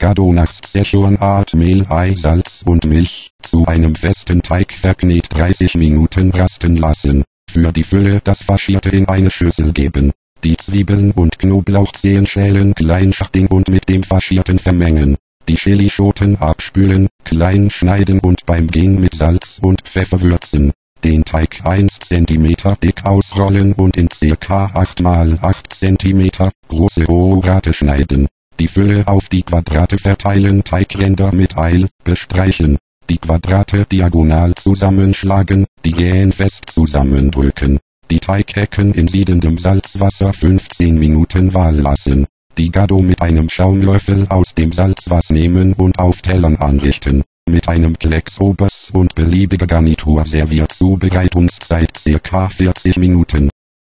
Gado nach Szechuanart Mehl, Ei, Salz und Milch, zu einem festen Teig verknet 30 Minuten rasten lassen. Für die Fülle das Faschierte in eine Schüssel geben. Die Zwiebeln und Knoblauchzehen schälen, klein schachteln und mit dem Faschierten vermengen. Die Chilischoten abspülen, klein schneiden und beim Gehen mit Salz und Pfeffer würzen. Den Teig 1 cm dick ausrollen und in ca. 8 x 8 cm große Rohrate schneiden. Die Fülle auf die Quadrate verteilen, Teigränder mit Eil bestreichen. Die Quadrate diagonal zusammenschlagen, die Jähen fest zusammendrücken. Die Teigecken in siedendem Salzwasser 15 Minuten wahlen lassen. Die Gado mit einem Schaumlöffel aus dem Salzwasser nehmen und auf Tellern anrichten. Mit einem Klecks Obers und beliebiger Garnitur serviert. Zubereitungszeit ca. 40 Minuten.